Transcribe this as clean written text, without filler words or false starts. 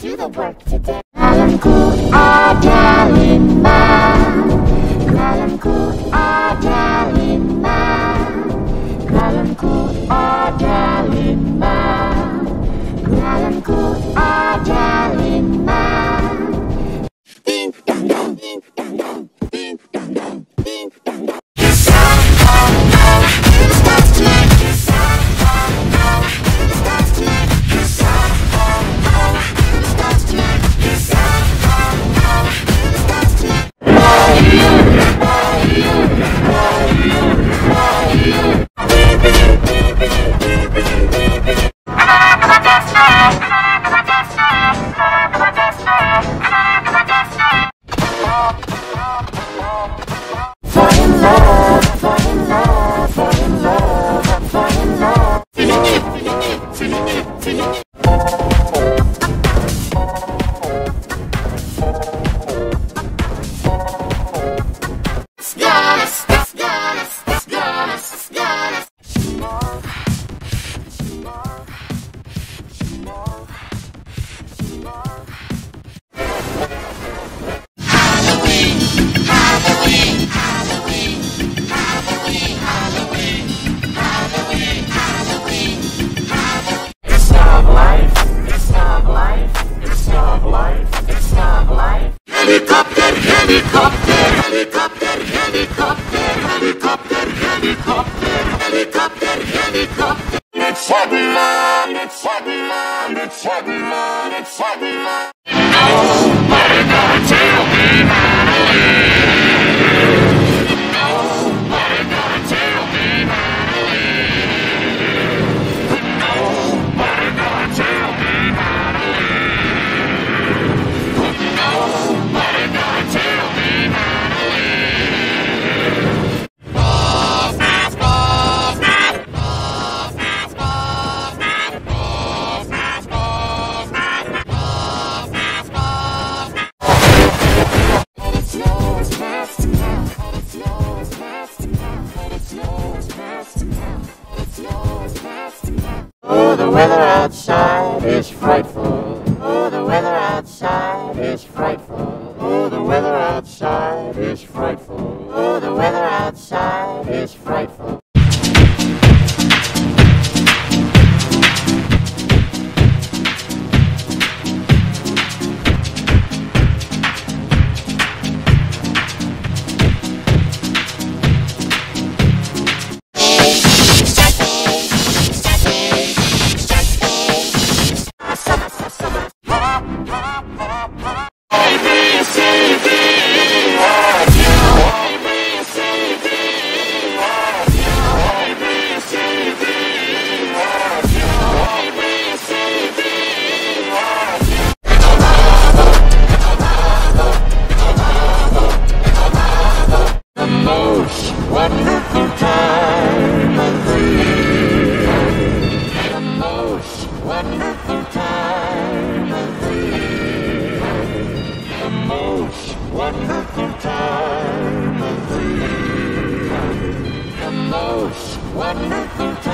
do the work today. Alamku adalima, Alamku adalima, Alamku adalima, Alamku adalima. Ding dong dong, ding dong dong, ding dong dong, ding dong dong. Helicopter, helicopter, helicopter, helicopter, helicopter, helicopter, helicopter, helicopter. It's Fabulous, it's Fabulous, it's Fabulous, it's Fabulous. Nobody gonna tell me how to live. Nobody gonna tell me how to live. Nobody gonna tell me how to live. Nobody gonna tell me how to live. Balls, balls, balls, balls, balls, balls, balls, balls, balls, balls, balls. It's yours, best to count. It's yours, best to count. It's yours, best to count. It's yours, best to count. Oh, the weather outside is frightful. Oh, the weather outside is frightful. Oh, the weather outside is frightful. Oh, the weather outside is frightful. Wonderful time of the year. The most wonderful time of the year. The most wonderful time of the year. The most wonderful time.